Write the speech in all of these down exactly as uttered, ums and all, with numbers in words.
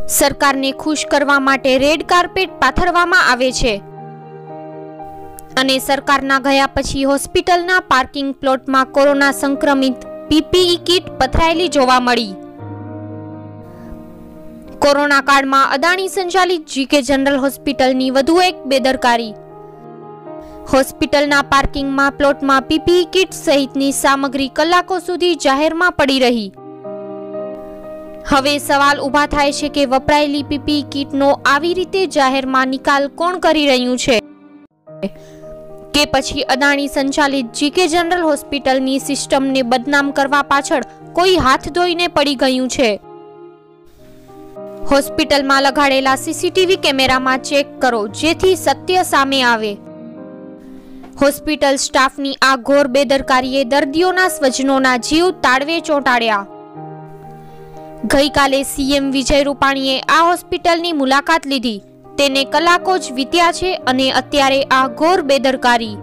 સરકારને ખુશ કરવા માટે રેડ કાર્પેટ પાથરવામાં આવે છે અને સરકારના ગયા પછી હોસ્પિટલના પાર્કિંગ પ્લોટમાં કોરોના સંક્રમિત પીપીઈ કીટ પથરાયેલી જોવા મળી। કોરોના કાળમાં અદાણી સંચાલિત જીકે જનરલ હોસ્પિટલની વધુ એક બેદરકારી। હોસ્પિટલના પાર્કિંગમાં પ્લોટમાં પીપીઈ કીટ સહિતની સામગ્રી કલાકો સુધી જાહેરમાં પડી રહી। હવે સવાલ ઊભા થાય છે કે વપરાયેલી પીપીઈ કીટનો આવી રીતે જાહેરમાં નિકાલ કોણ કરી રહ્યું છે, કે પછી અદાણી સંચાલિત જીકે જનરલ હોસ્પિટલની સિસ્ટમને બદનામ કરવા પાછળ કોઈ હાથ ધોઈને પડી ગયું છે। હોસ્પિટલમાં લગાડેલા સીસીટીવી કેમેરામાં ચેક કરો જેથી સત્ય સામે આવે। હોસ્પિટલ સ્ટાફની આ ઘોર બેદરકારીએ દર્દીઓના સ્વજનોના જીવ તાળવે ચોંટાડ્યા। ગઈકાલે સીએમ વિજય રૂપાણીએ આ હોસ્પિટલની મુલાકાત લીધી। તેને કલાકો જ વીત્યા છે અને અત્યારે આ ઘોર બેદરકારી।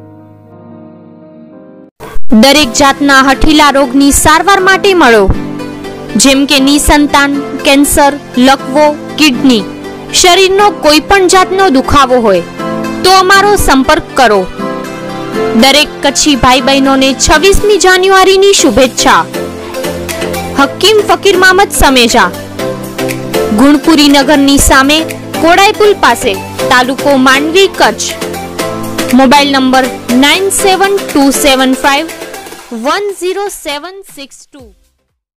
દરેક જાતના હઠીલા રોગની સારવાર માટે મળો, જેમ કે નિસંતાન, કેન્સર, લકવો, કિડની, શરીરનો કોઈ પણ જાતનો દુખાવો હોય તો અમારો સંપર્ક કરો। દરેક કચ્છી ભાઈ બહેનોને છવ્વીસમી જાન્યુઆરીની શુભેચ્છા। હકીમ ફકીર મામદ સમેજા, ગુણપુરી નગરની સામે કોડાઈ પુલ પાસે, તાલુકો Mandvi, Kutch. Mobile number nine seven two seven five one zero seven six two.